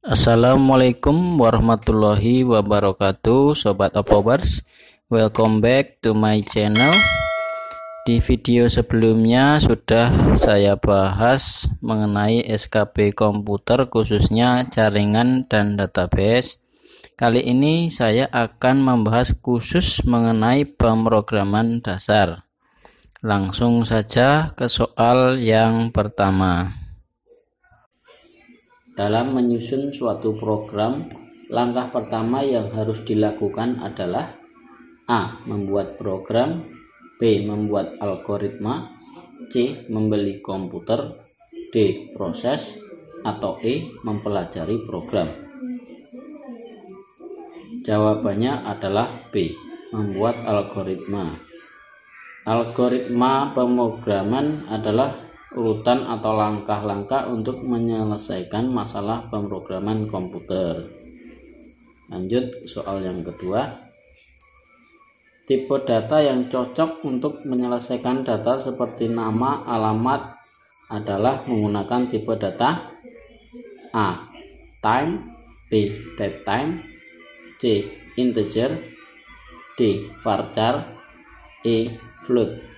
Assalamualaikum warahmatullahi wabarakatuh, Sobat Opowers. Welcome back to my channel. Di video sebelumnya sudah saya bahas mengenai SKP komputer, khususnya jaringan dan database. Kali ini saya akan membahas khusus mengenai pemrograman dasar. Langsung saja ke soal yang pertama. Dalam menyusun suatu program, langkah pertama yang harus dilakukan adalah A. Membuat program, B. Membuat algoritma, C. Membeli komputer, D. Proses, atau E. Mempelajari program. Jawabannya adalah B. Membuat algoritma. Algoritma pemrograman adalah urutan atau langkah-langkah untuk menyelesaikan masalah pemrograman komputer. Lanjut soal yang kedua. Tipe data yang cocok untuk menyelesaikan data seperti nama, alamat adalah menggunakan tipe data A. Time, B. Datetime, C. Integer, D. Varchar, E. Float.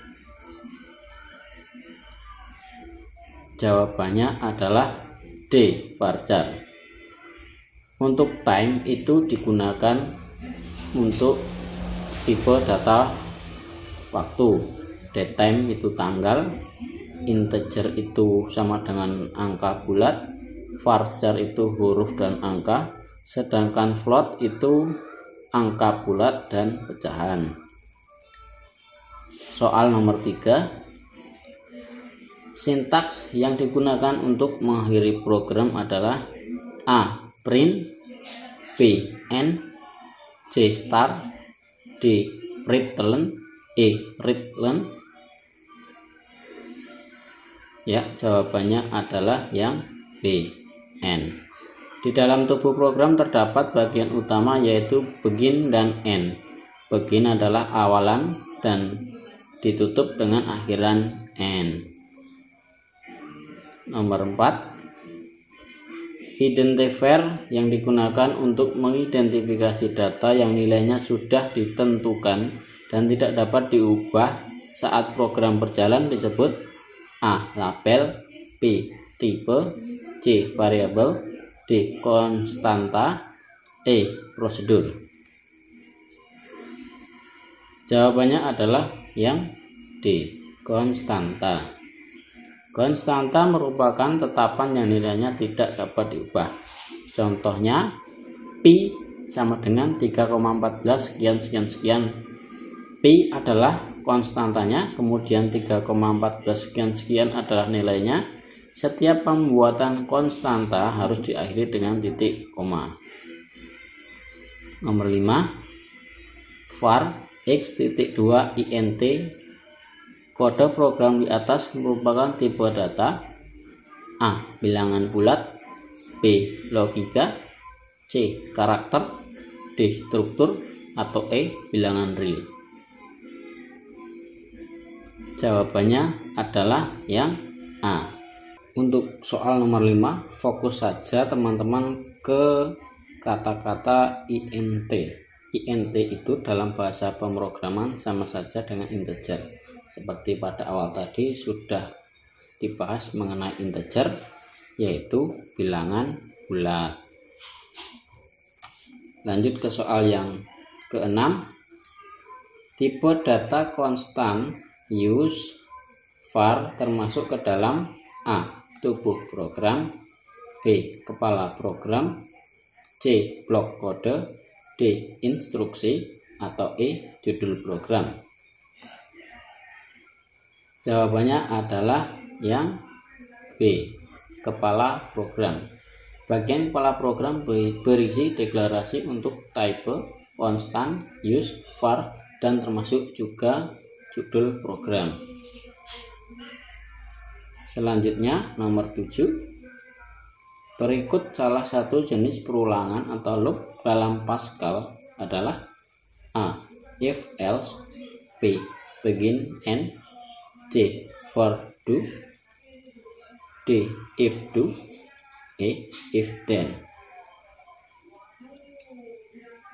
Jawabannya adalah D. Varchar. Untuk time itu digunakan untuk tipe data waktu. Datetime itu tanggal, integer itu sama dengan angka bulat, varchar itu huruf dan angka, sedangkan float itu angka bulat dan pecahan. Soal nomor 3. Sintaks yang digunakan untuk mengakhiri program adalah A. Print, B. End, C. Start, D. Return, E. Return. Ya, jawabannya adalah yang B. End. Di dalam tubuh program terdapat bagian utama yaitu begin dan end. Begin adalah awalan dan ditutup dengan akhiran end. Nomor 4. Identifier yang digunakan untuk mengidentifikasi data yang nilainya sudah ditentukan dan tidak dapat diubah saat program berjalan disebut A. Label, B. Tipe, C. Variabel, D. Konstanta, E. Prosedur. Jawabannya adalah yang D. Konstanta. Konstanta merupakan tetapan yang nilainya tidak dapat diubah. Contohnya, Pi sama dengan 3,14 sekian sekian sekian. Pi adalah konstantanya, kemudian 3,14 sekian sekian adalah nilainya. Setiap pembuatan konstanta harus diakhiri dengan titik koma. Nomor 5. var x.2 int. Kode program di atas merupakan tipe data A. Bilangan bulat, B. Logika, C. Karakter, D. Struktur, atau E. Bilangan real. Jawabannya adalah yang A. Untuk soal nomor 5, fokus saja teman-teman ke kata-kata int. Int itu dalam bahasa pemrograman sama saja dengan integer. Seperti pada awal tadi sudah dibahas mengenai integer, yaitu bilangan bulat. Lanjut ke soal yang ke-6. Tipe data konstan use var termasuk ke dalam A. Tubuh program, B. Kepala program, C. Blok kode, D. Instruksi, atau E. Judul program. Jawabannya adalah yang B. Kepala program. Bagian kepala program berisi deklarasi untuk type, konstan, use, var, dan termasuk juga judul program. Selanjutnya nomor 7. Berikut salah satu jenis perulangan atau loop dalam Pascal adalah A. If else, B. Begin and, C. For do, D. If do, E. If then.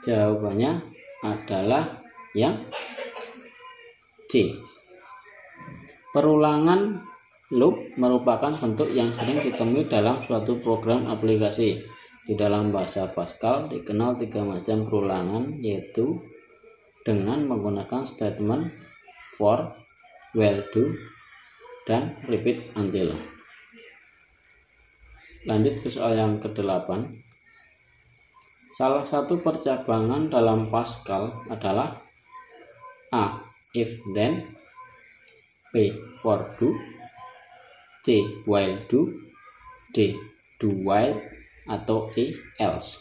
Jawabannya adalah yang C. Perulangan loop merupakan bentuk yang sering ditemui dalam suatu program aplikasi. Di dalam bahasa Pascal dikenal 3 macam perulangan, yaitu dengan menggunakan statement for, while do, dan repeat until. Lanjut ke soal yang ke-8. Salah satu percabangan dalam Pascal adalah A. If then, B. For do, C. While do, D. Do while, atau E. Else.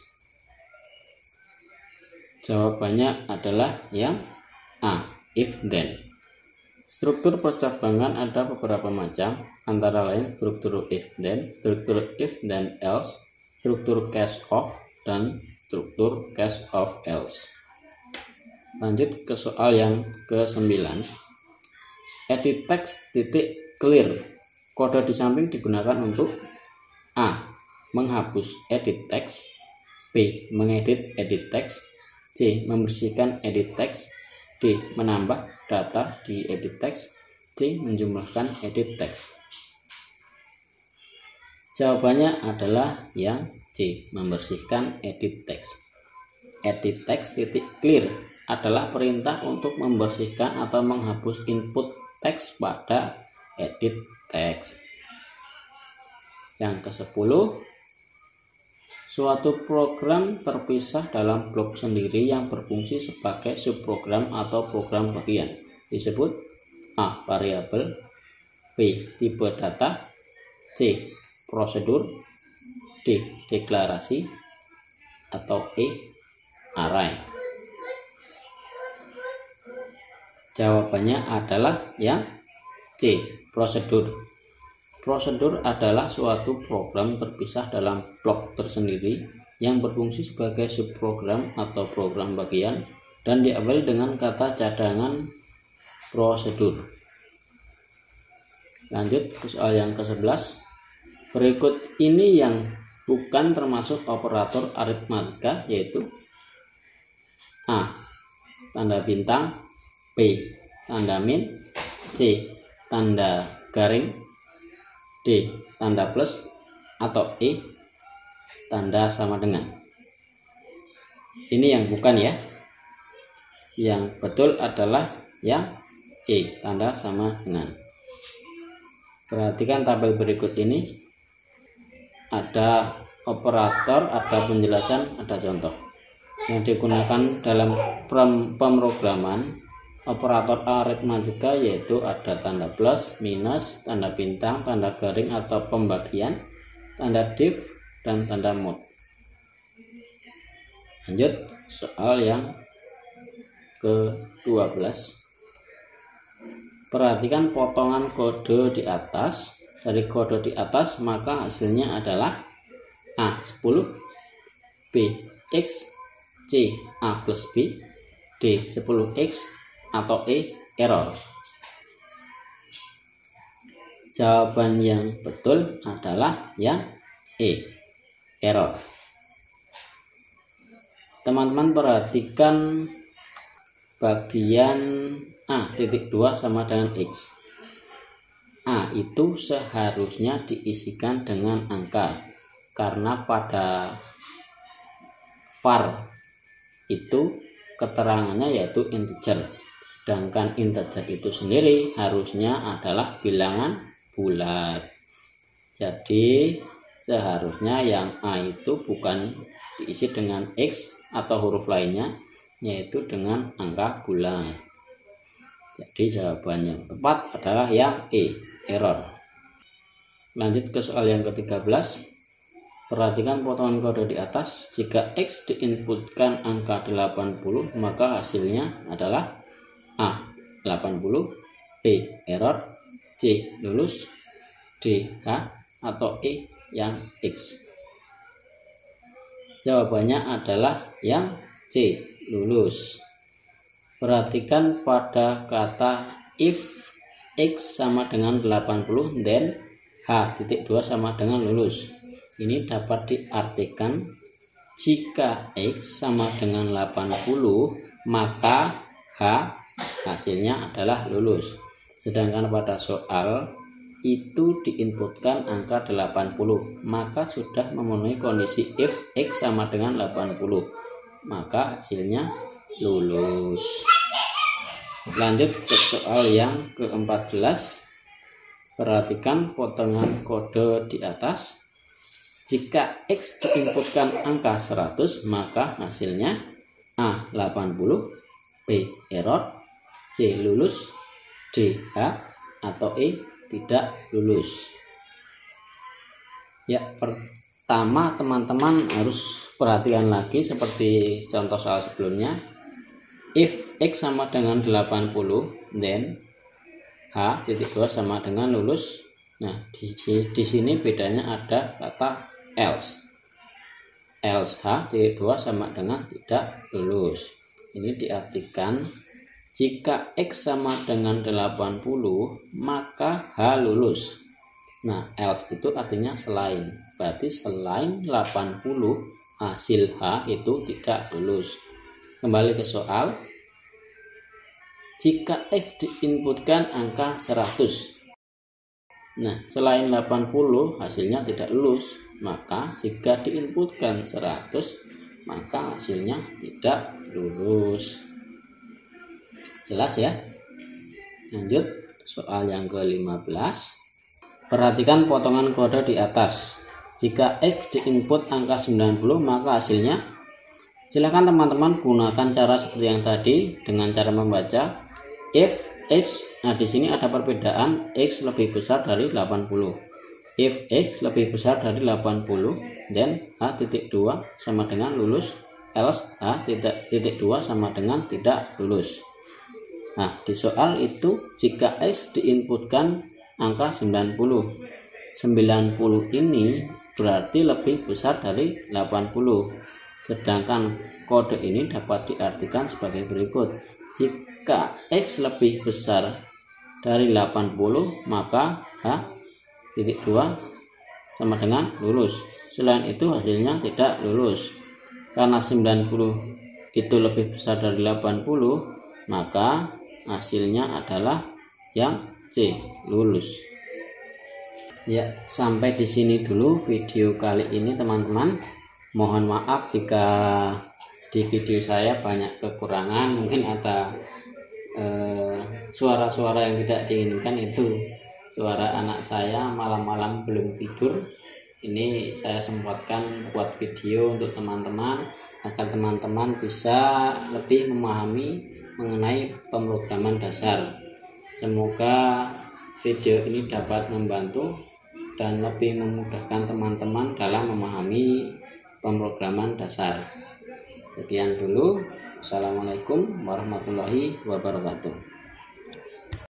Jawabannya adalah yang A. If then. Struktur percabangan ada beberapa macam, antara lain struktur if then else, struktur case of, dan struktur case of else. Lanjut ke soal yang ke-9. Edit text .clear. Kode di samping digunakan untuk A. Menghapus edit text, B. Mengedit edit text, C. Membersihkan edit text, D. Menambah data di edit text, C. Menjumlahkan edit text. Jawabannya adalah yang C. Membersihkan edit text. Edit text .clear adalah perintah untuk membersihkan atau menghapus input teks pada edit text. Yang ke-10, suatu program terpisah dalam blok sendiri yang berfungsi sebagai subprogram atau program bagian disebut A. Variabel, B. Tipe data, C. Prosedur, D. Deklarasi, atau E. Array. Jawabannya adalah yang C. Prosedur. Prosedur adalah suatu program terpisah dalam blok tersendiri yang berfungsi sebagai subprogram atau program bagian dan diawali dengan kata cadangan prosedur. Lanjut ke soal yang ke-11. Berikut ini yang bukan termasuk operator aritmatika, yaitu A. Tanda bintang, B. Tanda min, C. Tanda garing, D. Tanda plus, atau E. Tanda sama dengan. Ini yang bukan ya. Yang betul adalah yang E. Tanda sama dengan. Perhatikan tabel berikut ini. Ada operator, ada penjelasan, ada contoh. Yang digunakan dalam pemrograman operator aritmatika yaitu ada tanda plus, minus, tanda bintang, tanda garing atau pembagian, tanda div, dan tanda mod. Lanjut soal yang ke-12. Perhatikan potongan kode di atas. Dari kode di atas maka hasilnya adalah A 10, B X, C A plus B, D 10X, atau E error. Jawaban yang betul adalah yang E error. Teman-teman perhatikan bagian A.2 sama dengan X. A itu seharusnya diisikan dengan angka karena pada var itu keterangannya yaitu integer, sedangkan integer itu sendiri harusnya adalah bilangan bulat. Jadi seharusnya yang A itu bukan diisi dengan X atau huruf lainnya, yaitu dengan angka bulat. Jadi jawaban yang tepat adalah yang E, error. Lanjut ke soal yang ke-13. Perhatikan potongan kode di atas. Jika X diinputkan angka 80, maka hasilnya adalah A 80, B error, C lulus, D H, atau E yang X. Jawabannya adalah yang C lulus. Perhatikan pada kata if X sama dengan 80 then H.2 sama dengan lulus. Ini dapat diartikan Jika X sama dengan 80, maka H hasilnya adalah lulus. Sedangkan pada soal itu diinputkan angka 80, maka sudah memenuhi kondisi if X sama dengan 80, maka hasilnya lulus. Lanjut ke soal yang ke-14. Perhatikan potongan kode di atas. Jika X diinputkan angka 100, maka hasilnya A 80, B error, C lulus, D H, atau E tidak lulus. Ya, pertama teman-teman harus perhatikan lagi seperti contoh soal sebelumnya. If X sama dengan 80, then H.2 sama dengan lulus. Nah, di sini bedanya ada kata else. Else H.2 sama dengan tidak lulus. Ini diartikan jika X sama dengan 80, maka H lulus. Nah, else itu artinya selain. Berarti selain 80, hasil H itu tidak lulus. Kembali ke soal. Jika X diinputkan angka 100. Nah, selain 80 hasilnya tidak lulus. Maka jika diinputkan 100, maka hasilnya tidak lulus. Jelas ya? Lanjut soal yang ke-15. Perhatikan potongan kode di atas. Jika X diinput angka 90, maka hasilnya. Silakan teman-teman gunakan cara seperti yang tadi dengan cara membaca if X. Nah, di sini ada perbedaan X lebih besar dari 80. If X lebih besar dari 80, then H.2 sama dengan lulus, else H.2 sama dengan tidak lulus. Nah, di soal itu jika X diinputkan angka 90. 90 ini berarti lebih besar dari 80. Sedangkan kode ini dapat diartikan sebagai berikut. Jika X lebih besar dari 80, maka H.2 sama dengan lulus. Selain itu hasilnya tidak lulus. Karena 90 itu lebih besar dari 80, maka hasilnya adalah yang C, lulus. Ya, sampai di sini dulu video kali ini teman-teman. Mohon maaf jika di video saya banyak kekurangan, mungkin ada suara-suara yang tidak diinginkan, itu suara anak saya malam-malam belum tidur. Ini saya sempatkan buat video untuk teman-teman agar teman-teman bisa lebih memahami mengenai pemrograman dasar. Semoga video ini dapat membantu dan lebih memudahkan teman-teman dalam memahami pemrograman dasar. Sekian dulu. Assalamualaikum warahmatullahi wabarakatuh.